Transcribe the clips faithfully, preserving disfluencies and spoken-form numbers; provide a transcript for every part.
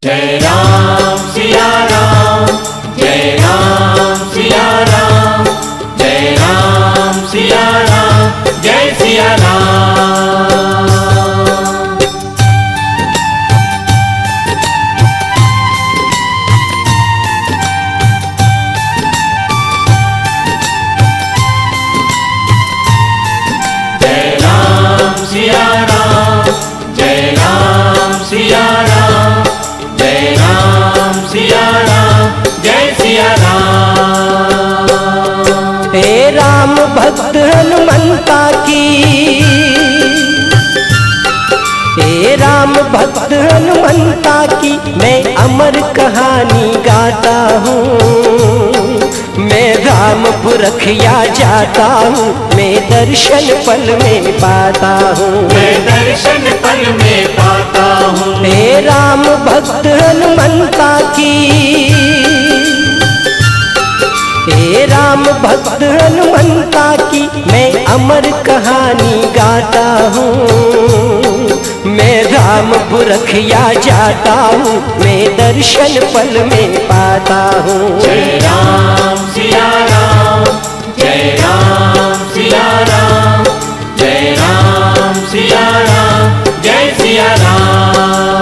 जय राम सिया राम, जय राम सिया राम, जय राम सिया राम, जय सिया राम। जय राम सिया राम, जय राम सिया राम, जय राम सिया राम, जय सिया राम। हे राम भक्त हनुमंता की, हे राम भक्त हनुमंता की मैं अमर कहानी गाता हूँ। मैं रामपुर रखिया जाता हूँ, मैं दर्शन पल में पाता हूँ, मैं दर्शन पल में पाता हूँ। हे राम भक्त हनुमंता की, हे राम भक्त हनुमंता की मैं अमर कहानी गाता हूँ। मैं रामपुर रखिया जाता हूँ, मैं दर्शन पल में पाता हूँ। जय राम सिया राम, जय राम सिया राम, जय राम सिया राम, जय सिया राम।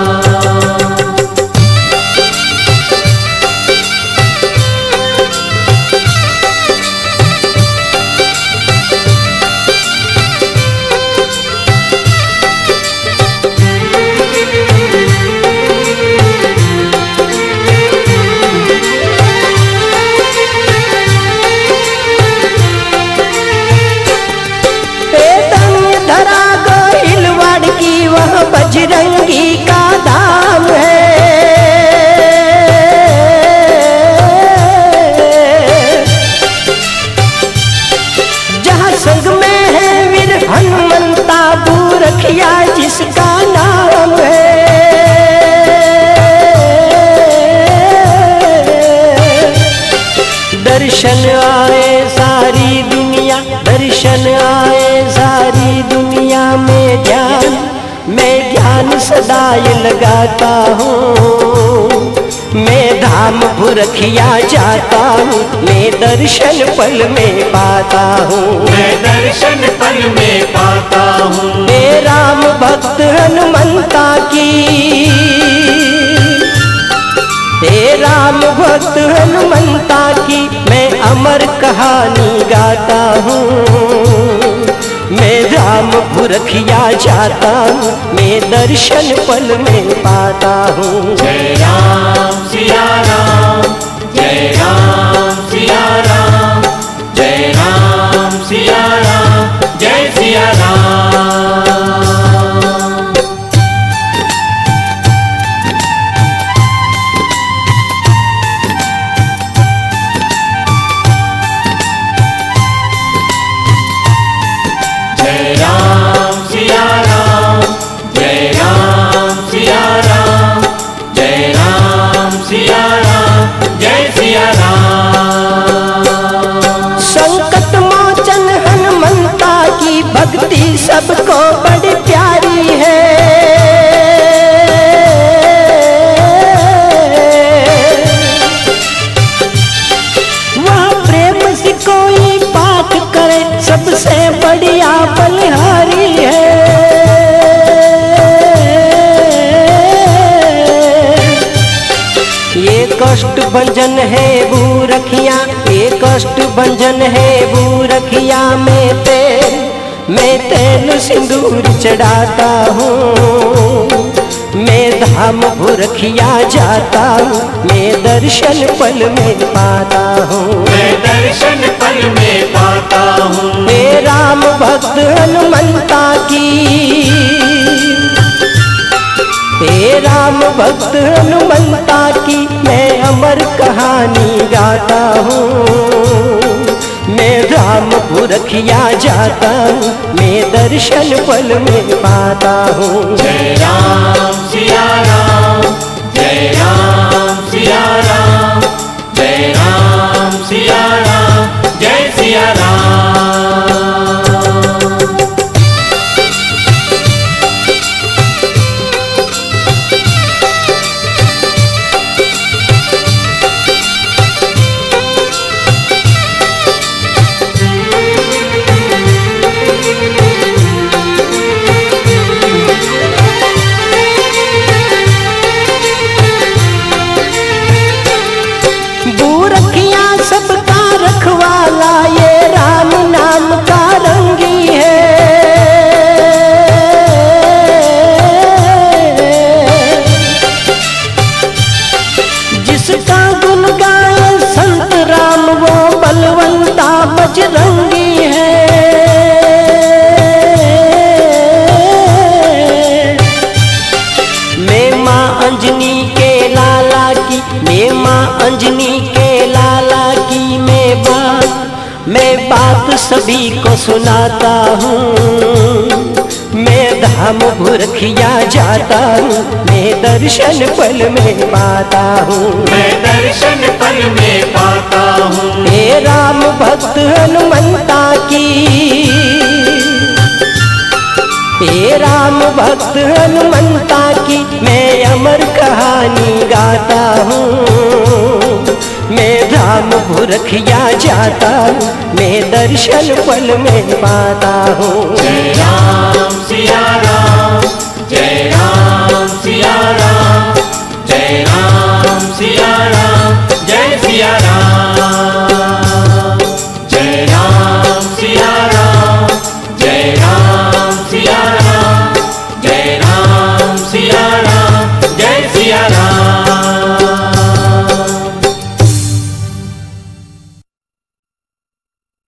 बजरंगी का धाम है, जहाँ संग में है वीर हनुमंता बुरखिया जिसका नाम है। दर्शन आए सारी दुनिया, दर्शन आए सारी दुनिया में ज्ञान, मैं ज्ञान सदाई लगाता हूँ। मैं धाम भुरखिया जाता हूँ, मैं दर्शन पल में पाता हूँ, मैं दर्शन पल में पाता हूँ। हे राम भक्त हनुमंता की, हे राम भक्त हनुमंता की मैं अमर कहानी गाता हूँ। मैं रामपुर रखिया जाता हूँ, मैं दर्शन पल में पाता हूँ। जय राम सिया राम, जय राम सिया राम, जय राम सिया राम, जय सिया राम। जय राम सिया राम, जय राम सिया राम, जय राम सिया राम, जय सिया राम। संकट मोचन हनुमंता की भक्ति सबको बड़ी प्यारी है। वह प्रेम से कोई पाठ करे सबसे बढ़िया बलिहारी है। ये कष्ट भंजन है बुरखिया, ये कष्ट भंजन है बुरखिया में तेल, मैं तेल सिंदूर चढ़ाता हूँ। मैं धाम भुरखिया जाता हूँ, मैं दर्शन पल में पाता हूँ, मैं दर्शन पल में पाता हूँ। हे राम भक्त हनुमंता की, हे राम भक्त हनुमंता की मैं अमर कहानी गाता हूँ। मैं रामपुर रखिया जाता हूँ, मैं दर्शन पल में पाता हूँ। जय राम सिया राम, जय राम सिया राम, जय राम सिया राम, जय सिया राम। बात सभी को सुनाता हूँ। मैं धाम भुरखिया जाता हूँ, मैं दर्शन पल में पाता हूँ। मैं दर्शन पल में पाता हूँ। हे राम भक्त हनुमंता की, हे राम भक्त हनुमंता की मैं अमर कहानी गाता हूँ। मैं धाम भुरखिया जाता हूँ, मैं दर्शन पल में पाता हूँ। जय राम सिया राम।